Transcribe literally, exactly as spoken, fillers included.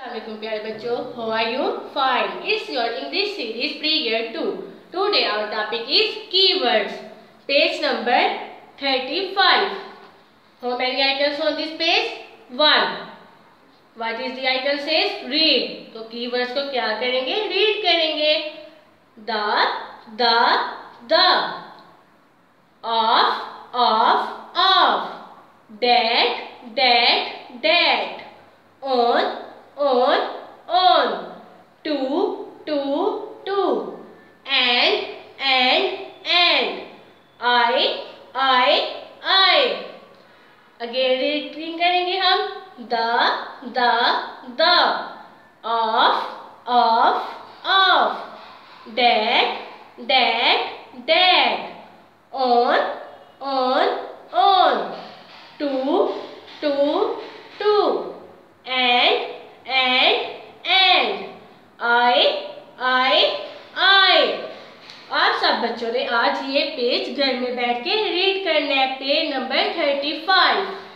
Assalamualaikum प्यारे बच्चों, how are you? Fine. It's your English series pre-year two. Today our topic is keywords. Page number thirty-five. How many icons on this page? One. What is the icon says? Read. तो keywords को क्या करेंगे? Read करेंगे. The, the, the. Of, of, of. That, that, that. On, on, on. To, to, to. And, and, and. I, I, I. Again reading करेंगे हम. The, the, the. Of, of, of. That, that, that. On, on, on. To, to, to. And, and, and. I, I, I. आप सब बच्चों ने आज ये page घर में बैठ के रीड करना है. Page number thirty five.